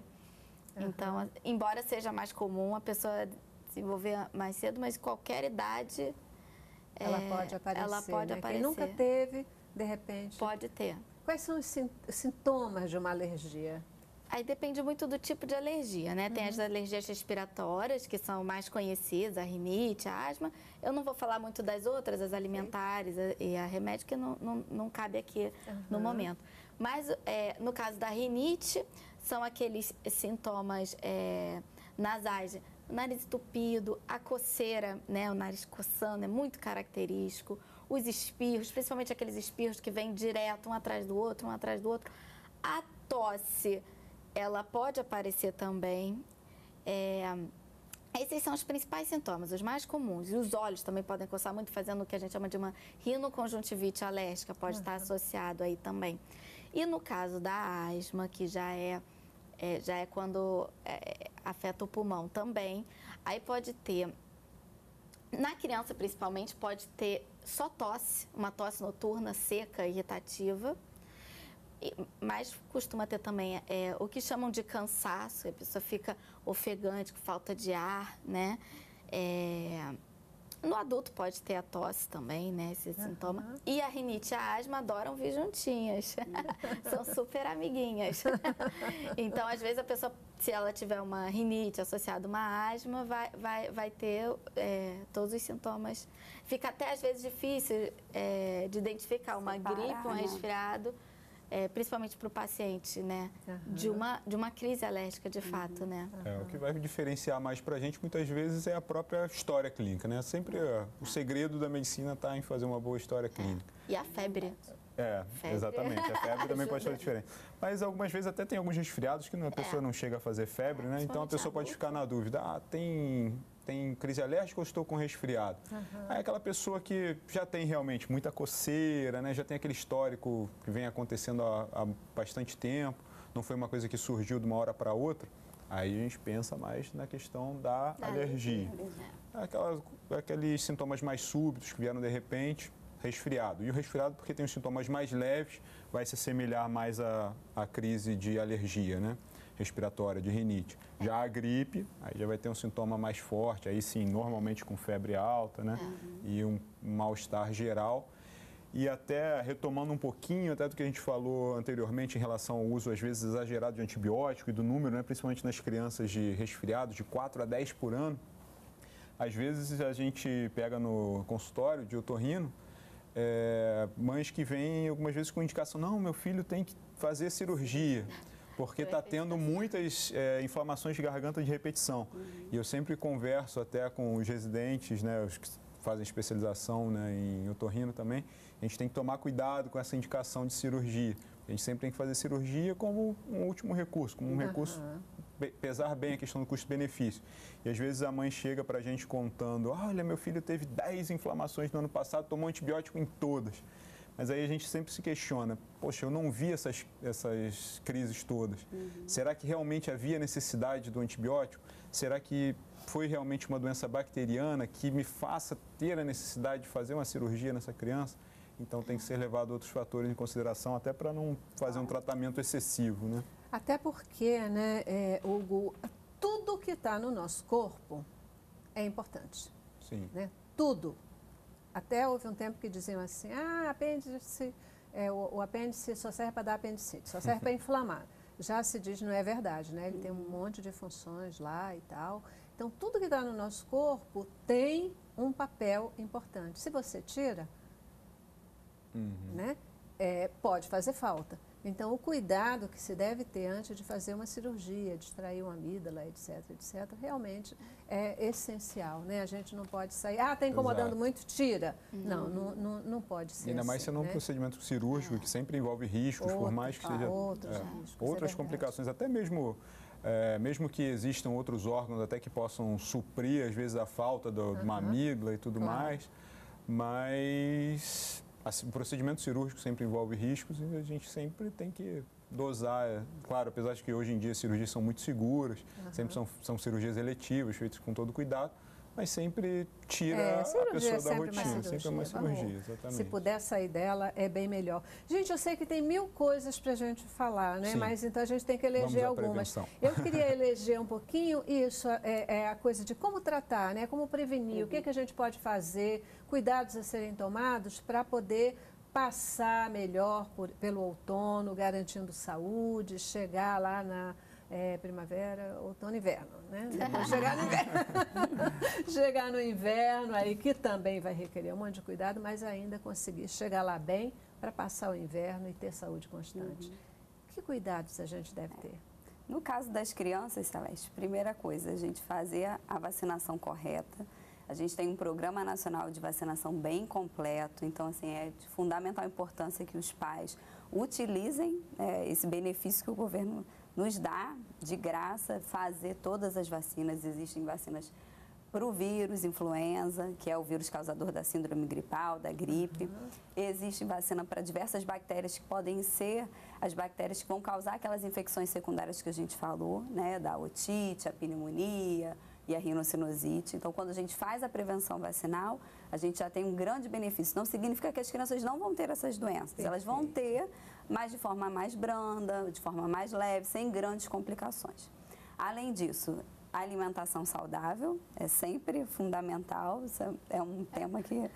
Então, embora seja mais comum a pessoa desenvolver mais cedo, mas qualquer idade Ela é, pode aparecer, ela pode né? aparecer. Quem nunca teve, de repente... Pode ter. Quais são os sin- sintomas de uma alergia? Aí depende muito do tipo de alergia, né? Tem as alergias respiratórias, que são mais conhecidas, a rinite, a asma. Eu não vou falar muito das outras, as alimentares a- e a remédio, que não, não, não cabe aqui no momento. Mas é, no caso da rinite, são aqueles sintomas é, nasais, o nariz entupido, a coceira, né? O nariz coçando, é muito característico. Os espirros, principalmente aqueles espirros que vêm direto, um atrás do outro, um atrás do outro. Até tosse, ela pode aparecer também. É, esses são os principais sintomas, os mais comuns. E os olhos também podem coçar muito, fazendo o que a gente chama de uma rinoconjuntivite alérgica, pode uhum. estar associado aí também. E no caso da asma, que já é, é, já é quando é, afeta o pulmão também, aí pode ter, na criança principalmente, pode ter só tosse, uma tosse noturna, seca, irritativa. Mas costuma ter também é, o que chamam de cansaço, a pessoa fica ofegante, com falta de ar, né? É, no adulto pode ter a tosse também, né? Esse uhum. sintoma. E a rinite e a asma adoram vir juntinhas. São super amiguinhas. Então, às vezes, a pessoa, se ela tiver uma rinite associada a uma asma, vai, vai, vai ter é, todos os sintomas. Fica até, às vezes, difícil é, de identificar uma Separar, gripe, um resfriado. É, principalmente para o paciente, né? Uhum. De, uma, de uma crise alérgica, de fato, uhum. né? É, o que vai diferenciar mais para a gente, muitas vezes, é a própria história clínica, né? Sempre é, o segredo da medicina está em fazer uma boa história clínica. É. E a febre. É, febre. Exatamente. A febre também pode fazer diferença. Mas algumas vezes até tem alguns resfriados que a pessoa é. não chega a fazer febre, né? Então a pessoa pode ficar na dúvida, ah, tem... tem crise alérgica ou estou com resfriado? Uhum. Aí aquela pessoa que já tem realmente muita coceira, né? Já tem aquele histórico que vem acontecendo há, há bastante tempo, não foi uma coisa que surgiu de uma hora para outra, aí a gente pensa mais na questão da, da alergia. alergia. Aquelas, aqueles sintomas mais súbitos que vieram de repente, resfriado. E o resfriado, porque tem os sintomas mais leves, vai se assemelhar mais à, à crise de alergia, né? Respiratória, de rinite. Já a gripe, aí já vai ter um sintoma mais forte, aí sim, normalmente com febre alta, né? Uhum. E um mal-estar geral. E até retomando um pouquinho até do que a gente falou anteriormente em relação ao uso, às vezes, exagerado de antibiótico e do número, né? Principalmente nas crianças de resfriados, de quatro a dez por ano. Às vezes a gente pega no consultório de otorrino, é, mães que vêm algumas vezes com indicação, não, meu filho tem que fazer cirurgia, porque está tendo muitas é, inflamações de garganta de repetição. Uhum. E eu sempre converso até com os residentes, né, os que fazem especialização, né, em otorrino também, a gente tem que tomar cuidado com essa indicação de cirurgia. A gente sempre tem que fazer cirurgia como um último recurso, como um uhum. recurso, pesar bem a questão do custo-benefício. E às vezes a mãe chega para a gente contando, olha, meu filho teve dez inflamações no ano passado, tomou antibiótico em todas. Mas aí a gente sempre se questiona, poxa, eu não vi essas, essas crises todas. Uhum. Será que realmente havia necessidade do antibiótico? Será que foi realmente uma doença bacteriana que me faça ter a necessidade de fazer uma cirurgia nessa criança? Então tem que ser levado outros fatores em consideração, até para não fazer um tratamento excessivo, né? Até porque, né, é, Hugo, tudo que está no nosso corpo é importante. Sim. Né? Tudo. Até houve um tempo que diziam assim, ah, apêndice, é, o, o apêndice só serve para dar apendicite, só serve para inflamar. Já se diz, não é verdade, né? Ele tem um monte de funções lá e tal. Então, tudo que está no nosso corpo tem um papel importante. Se você tira, uhum. né, é, pode fazer falta. Então, o cuidado que se deve ter antes de fazer uma cirurgia, de extrair uma amígdala, etc, etc, realmente é essencial, né? A gente não pode sair, ah, está incomodando Exato. muito, tira. Uhum. Não, não, não, não pode ser Ainda mais assim, sendo né? um procedimento cirúrgico, é. que sempre envolve riscos, Outro, por mais que ah, seja... Outros é, riscos, outras é complicações, até mesmo... É, mesmo que existam outros órgãos até que possam suprir, às vezes, a falta do, uhum. de uma amígdala e tudo claro. mais, mas... Assim, o procedimento cirúrgico sempre envolve riscos e a gente sempre tem que dosar. Claro, apesar de que hoje em dia as cirurgias são muito seguras, uhum. sempre são, são cirurgias eletivas, feitas com todo cuidado, mas sempre tira é, a pessoa é da rotina. Sempre é uma cirurgia, exatamente. Se puder sair dela, é bem melhor. Gente, eu sei que tem mil coisas para a gente falar, né? Sim. Mas então a gente tem que eleger algumas. Eu queria eleger um pouquinho isso, é, é a coisa de como tratar, né? Como prevenir, uhum. o que, que a gente pode fazer, cuidados a serem tomados para poder passar melhor por, pelo outono, garantindo saúde, chegar lá na... É, primavera, outono, inverno, né? Depois chegar no inverno. chegar no inverno, aí que também vai requerer um monte de cuidado, mas ainda conseguir chegar lá bem para passar o inverno e ter saúde constante. Uhum. Que cuidados a gente deve ter? No caso das crianças, Celeste, primeira coisa, a gente fazer a vacinação correta. A gente tem um programa nacional de vacinação bem completo, então assim, é de fundamental importância que os pais utilizem é, esse benefício que o governo nos dá de graça, fazer todas as vacinas. Existem vacinas para o vírus influenza, que é o vírus causador da síndrome gripal, da gripe. Uhum. Existe vacina para diversas bactérias que podem ser as bactérias que vão causar aquelas infecções secundárias que a gente falou, né, da otite, a pneumonia e a rinocinusite. Então, quando a gente faz a prevenção vacinal, a gente já tem um grande benefício. Não significa que as crianças não vão ter essas doenças. Perfeito. Elas vão ter, mas de forma mais branda, de forma mais leve, sem grandes complicações. Além disso, a alimentação saudável é sempre fundamental. Isso é um tema que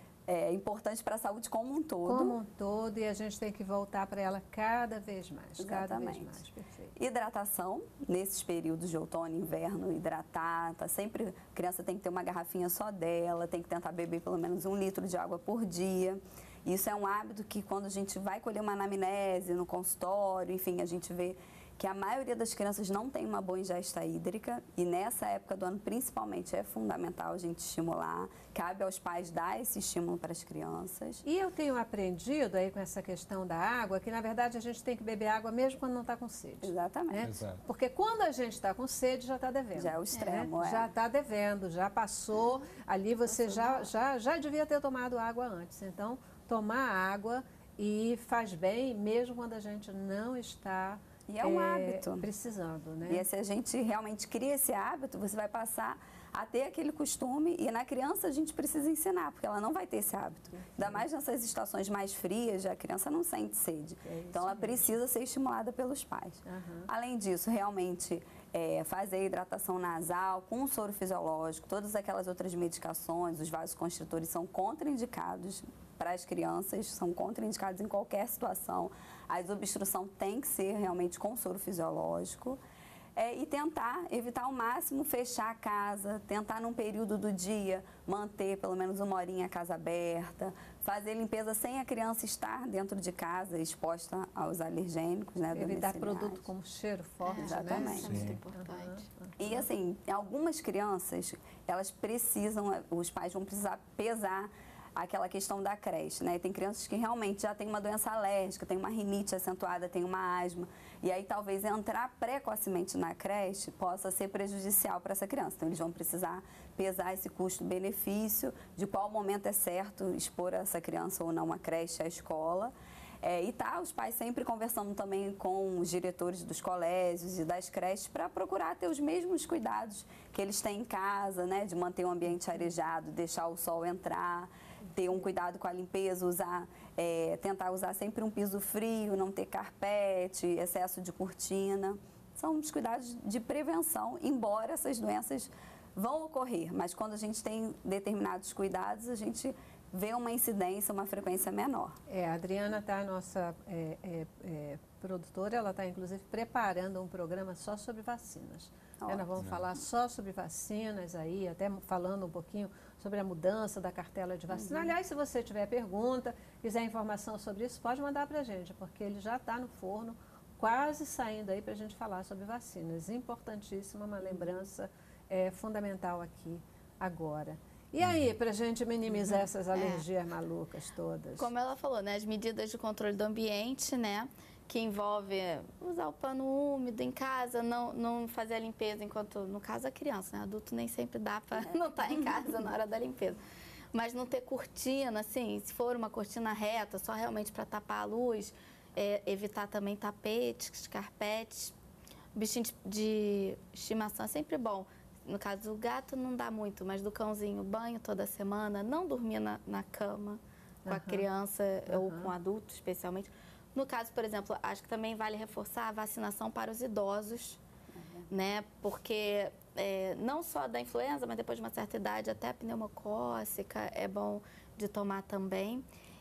é importante para a saúde como um todo. Como um todo, e a gente tem que voltar para ela cada vez mais. Exatamente. Cada vez mais, perfeito. Hidratação, nesses períodos de outono e inverno, hidratar, tá sempre, a criança tem que ter uma garrafinha só dela, tem que tentar beber pelo menos um litro de água por dia. Isso é um hábito que quando a gente vai colher uma anamnese no consultório, enfim, a gente vê que a maioria das crianças não tem uma boa ingesta hídrica e nessa época do ano, principalmente, é fundamental a gente estimular. Cabe aos pais dar esse estímulo para as crianças. E eu tenho aprendido aí com essa questão da água, que na verdade a gente tem que beber água mesmo quando não está com sede. Exatamente. Né? Exato. Porque quando a gente está com sede, já está devendo. Já é o extremo, é. é. Já está devendo, já passou, ali você já, já, já devia ter tomado água antes. Então, tomar água e faz bem mesmo quando a gente não está... E é um é, hábito. Precisando, né? E se a gente realmente cria esse hábito, você vai passar a ter aquele costume. E na criança a gente precisa ensinar, porque ela não vai ter esse hábito. Uhum. Ainda mais nessas estações mais frias, a criança não sente sede. É então ela mesmo. Precisa ser estimulada pelos pais. Uhum. Além disso, realmente é, fazer hidratação nasal com soro fisiológico, todas aquelas outras medicações, os vasoconstritores são contraindicados para as crianças, são contraindicados em qualquer situação. A desobstrução tem que ser realmente com soro fisiológico. É, e tentar evitar ao máximo fechar a casa, tentar num período do dia manter pelo menos uma horinha a casa aberta, fazer limpeza sem a criança estar dentro de casa, exposta aos alergênicos, né, evitar produto com cheiro forte, é, exatamente. Né? Isso é muito importante. Uhum. E assim, algumas crianças, elas precisam, os pais vão precisar pesar aquela questão da creche, né? Tem crianças que realmente já têm uma doença alérgica, tem uma rinite acentuada, tem uma asma, e aí talvez entrar precocemente na creche possa ser prejudicial para essa criança. Então eles vão precisar pesar esse custo-benefício, de qual momento é certo expor essa criança ou não à creche, à escola. É, e tá, os pais sempre conversando também com os diretores dos colégios e das creches para procurar ter os mesmos cuidados que eles têm em casa, né? De manter o ambiente arejado, deixar o sol entrar, ter um cuidado com a limpeza, usar, é, tentar usar sempre um piso frio, não ter carpete, excesso de cortina. São os cuidados de prevenção, embora essas doenças vão ocorrer, mas quando a gente tem determinados cuidados, a gente vê uma incidência, uma frequência menor. É, a Adriana está, a nossa é, é, é, produtora, ela está inclusive preparando um programa só sobre vacinas. É, nós vamos falar só sobre vacinas aí, até falando um pouquinho sobre a mudança da cartela de vacina. Uhum. Aliás, se você tiver pergunta, quiser informação sobre isso, pode mandar para a gente, porque ele já está no forno, quase saindo aí para a gente falar sobre vacinas. Importantíssima, uma lembrança é, fundamental aqui agora. E aí, para a gente minimizar essas alergias é. malucas todas? Como ela falou, né, as medidas de controle do ambiente, né, que envolve usar o pano úmido em casa, não, não fazer a limpeza enquanto, no caso, a criança, né, adulto nem sempre dá para é. não estar em casa na hora da limpeza. Mas não ter cortina, assim, se for uma cortina reta, só realmente para tapar a luz, é, evitar também tapetes, carpetes. Bichinho de, de estimação é sempre bom. No caso do gato não dá muito, mas do cãozinho, banho toda semana, não dormir na, na cama com uhum. a criança uhum. ou com o adulto especialmente. No caso, por exemplo, acho que também vale reforçar a vacinação para os idosos, uhum. né? Porque é, não só da influenza, mas depois de uma certa idade, até a pneumocócica é bom de tomar também.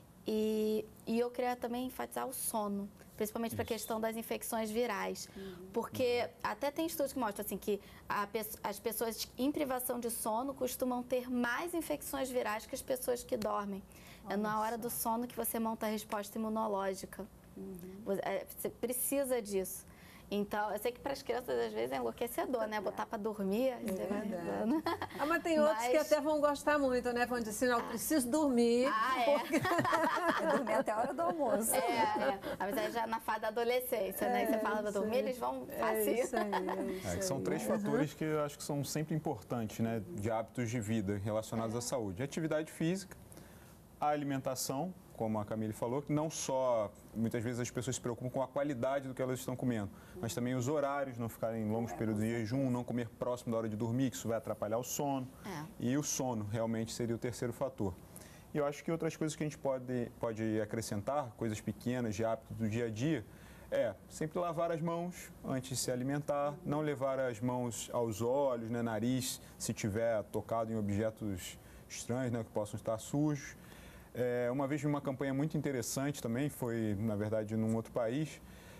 E, e eu queria também enfatizar o sono, principalmente para a questão das infecções virais. Uhum. Porque até tem estudos que mostram assim, que a, as pessoas em privação de sono costumam ter mais infecções virais que as pessoas que dormem. Olha é na hora só. do sono que você monta a resposta imunológica. Uhum. Você precisa disso. Então, eu sei que para as crianças às vezes é enlouquecedor, né? Botar para dormir. É verdade. Ah, mas tem outros Mas... que até vão gostar muito, né? Vão dizer, não, eu preciso dormir. Ah, é? Porque... Eu dormi até a hora do almoço. É, é. Mas aí já na fase da adolescência, né? É, Você fala para dormir, aí. eles vão É facinho. isso aí, é isso É, que são aí. três fatores que eu acho que são sempre importantes, né, de hábitos de vida relacionados à saúde. A atividade física, a alimentação, como a Camille falou, que não só, muitas vezes as pessoas se preocupam com a qualidade do que elas estão comendo, mas também os horários, não ficarem longos períodos de jejum, não comer próximo da hora de dormir, que isso vai atrapalhar o sono. É. E o sono realmente seria o terceiro fator. E eu acho que outras coisas que a gente pode, pode acrescentar, coisas pequenas de hábito do dia a dia, é sempre lavar as mãos antes de se alimentar, não levar as mãos aos olhos, né, nariz, se tiver tocado em objetos estranhos, né, que possam estar sujos. É, uma vez vi uma campanha muito interessante também, foi, na verdade, num outro país,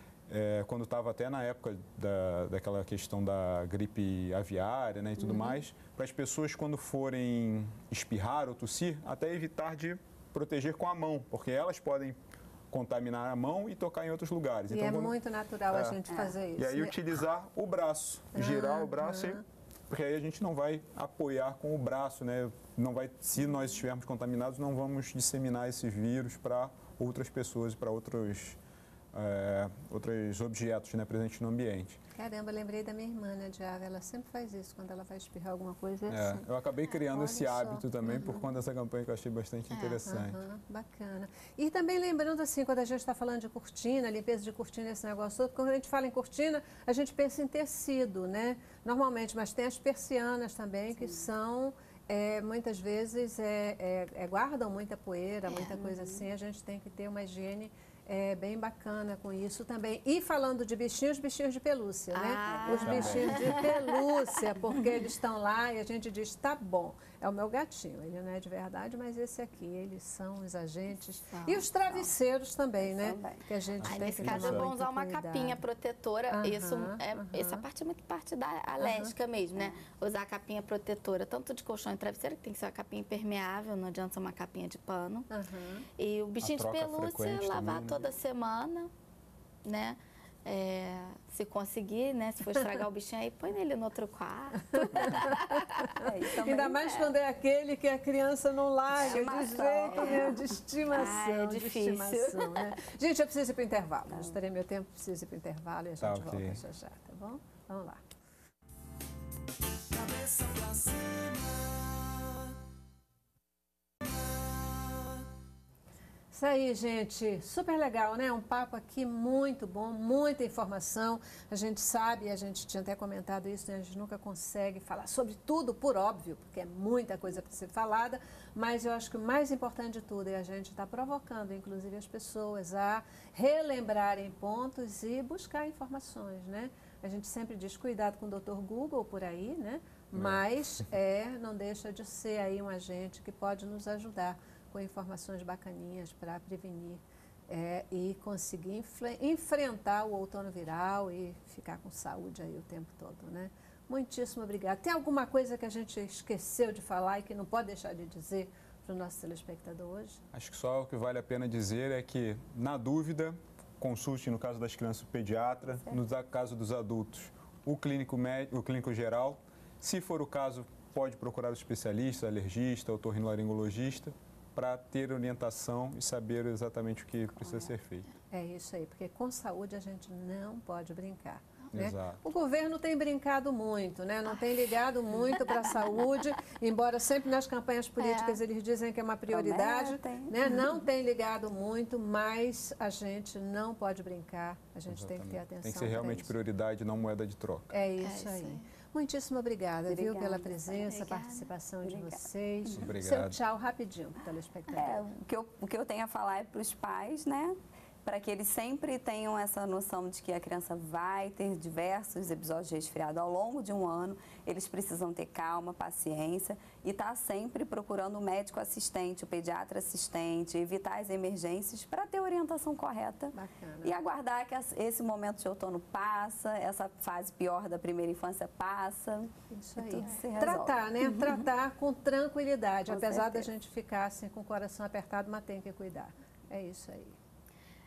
é, quando estava até na época da, daquela questão da gripe aviária, né, e tudo mais, para as pessoas, quando forem espirrar ou tossir, até evitar de proteger com a mão, porque elas podem contaminar a mão e tocar em outros lugares. E Então, é quando- muito natural a É. gente fazer isso. E aí né? utilizar o braço, girar o braço, e, porque aí a gente não vai apoiar com o braço, né? Não vai, se nós estivermos contaminados, não vamos disseminar esses vírus para outras pessoas e para outros, é, outros objetos, né, presentes no ambiente. Caramba, lembrei da minha irmã, né, Diava? Ela sempre faz isso quando ela vai espirrar alguma coisa. É É, assim. eu acabei criando olha esse só. hábito também por conta dessa campanha que eu achei bastante interessante. Aham, bacana. E também lembrando assim, quando a gente está falando de cortina, limpeza de cortina, esse negócio todo, quando a gente fala em cortina, a gente pensa em tecido, né? Normalmente, mas tem as persianas também, que são, é, muitas vezes, é, é, é, guardam muita poeira, muita coisa assim. A gente tem que ter uma higiene é, bem bacana com isso também. E falando de bichinhos, bichinhos de pelúcia, né? Ah, Os bichinhos de pelúcia, porque eles estão lá e a gente diz, tá bom, é o meu gatinho, ele não é de verdade, mas esse aqui, eles são os agentes. São, E os travesseiros também, né? Também. Que a gente Aí, tem nesse que caso, é tomar bom muito usar uma cuidado. capinha protetora. Aham, isso é, aham. Essa parte é muito parte da alérgica mesmo, né? Usar a capinha protetora, tanto de colchão e travesseiro, que tem que ser uma capinha impermeável, não adianta ser uma capinha de pano. Aham. E o bichinho de troca pelúcia, frequente lavar também, né? toda semana, né? É, se conseguir, né? Se for estragar o bichinho aí, põe ele no outro quarto. É, e também, Ainda mais é, quando é aquele que a criança não larga de Estimação. jeito nenhum, de estimação. Ah, é de difícil. estimação, né? Gente, eu preciso ir para o intervalo. Eu estarei meu tempo, preciso ir para o intervalo e a gente Tá, volta ok. já já, tá bom? Vamos lá. Cabeça pra cima. Isso aí, gente. Super legal, né? Um papo aqui muito bom, muita informação. A gente sabe, a gente tinha até comentado isso, né? A gente nunca consegue falar sobre tudo, por óbvio, porque é muita coisa para ser falada, mas eu acho que o mais importante de tudo é a gente estar provocando, inclusive, as pessoas a relembrarem pontos e buscar informações, né? A gente sempre diz cuidado com o doutor Google por aí, né? Mas é, não deixa de ser aí um agente que pode nos ajudar com informações bacaninhas para prevenir é, e conseguir enfrentar o outono viral e ficar com saúde aí o tempo todo, né? Muitíssimo obrigada. Tem alguma coisa que a gente esqueceu de falar e que não pode deixar de dizer para o nosso telespectador hoje? Acho que só o que vale a pena dizer é que, na dúvida, consulte, no caso das crianças, o pediatra, no caso dos adultos, o clínico médico, o clínico geral. Se for o caso, pode procurar o especialista, alergista, otorrinolaringologista, para ter orientação e saber exatamente o que precisa ser feito. É isso aí, porque com saúde a gente não pode brincar. Né? Exato. O governo tem brincado muito, né? Não tem ligado muito para a saúde, embora sempre nas campanhas políticas É. eles dizem que é uma prioridade, Prometem. né? Não tem ligado muito, mas a gente não pode brincar, a gente tem que ter Exatamente. atenção. Tem que ser pra realmente isso. prioridade, não moeda de troca. É isso, isso aí. aí. Muitíssimo obrigada, viu, Obrigada, pela presença, obrigada. participação de Obrigada. vocês. Obrigado. Seu tchau rapidinho para o telespectador. É, o, que eu, o que eu tenho a falar é para os pais, né? Para que eles sempre tenham essa noção de que a criança vai ter diversos episódios de resfriado ao longo de um ano. Eles precisam ter calma, paciência e estar sempre procurando o médico assistente, o pediatra assistente, evitar as emergências para ter a orientação correta. Bacana. E aguardar que esse momento de outono passa, essa fase pior da primeira infância passa. Isso e aí. tudo se resolve. Tratar, né? Tratar com tranquilidade, Com apesar da certeza. gente ficar assim com o coração apertado, mas tem que cuidar. É isso aí.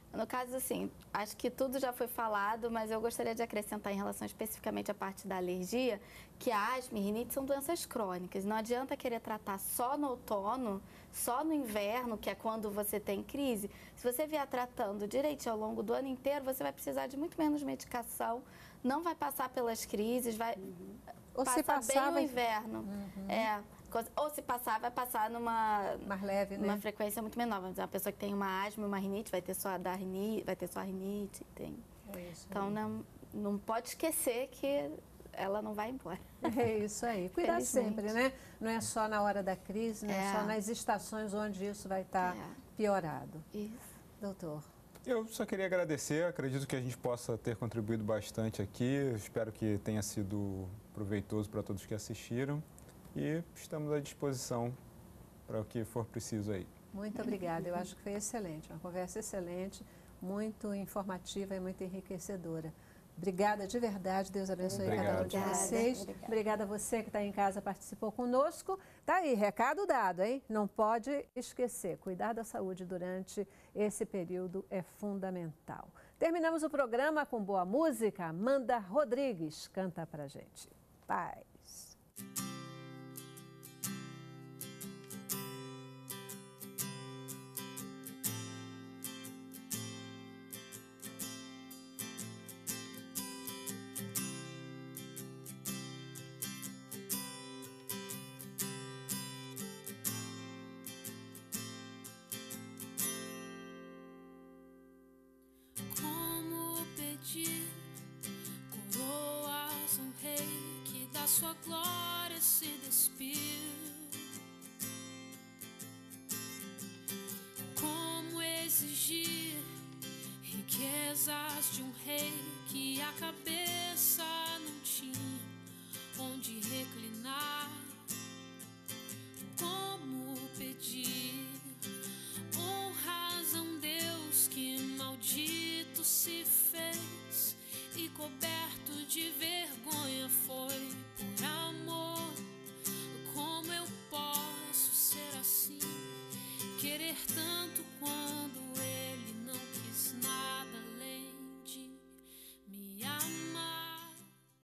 No caso, assim, acho que tudo já foi falado, mas eu gostaria de acrescentar em relação especificamente à parte da alergia, que a asma e rinite são doenças crônicas. Não adianta querer tratar só no outono, só no inverno, que é quando você tem crise. Se você vier tratando direitinho ao longo do ano inteiro, você vai precisar de muito menos medicação, não vai passar pelas crises, vai Ou se passar passar, bem o vai- inverno. É, ou se passar, vai passar numa Mais leve, né? uma frequência muito menor. Vamos dizer, uma pessoa que tem uma asma e uma rinite vai ter só a da rinite, vai ter só a rinite, tem. É isso Então aí. não, não pode esquecer que ela não vai embora. É isso aí. Cuidar Felizmente. sempre, né? Não é só na hora da crise, não é, É. só nas estações onde isso vai estar É. piorado. Isso. Doutor. Eu só queria agradecer, acredito que a gente possa ter contribuído bastante aqui, espero que tenha sido proveitoso para todos que assistiram e estamos à disposição para o que for preciso aí. Muito obrigada. Eu acho que foi excelente, uma conversa excelente, muito informativa e muito enriquecedora. Obrigada de verdade, Deus abençoe cada um de Obrigada. vocês. Obrigada. Obrigada a você que está em casa, participou conosco. Tá aí, recado dado, hein? Não pode esquecer, cuidar da saúde durante esse período é fundamental. Terminamos o programa com boa música. Amanda Rodrigues canta pra gente. Paz. Como pedir coroas a um rei que da sua glória se despiu?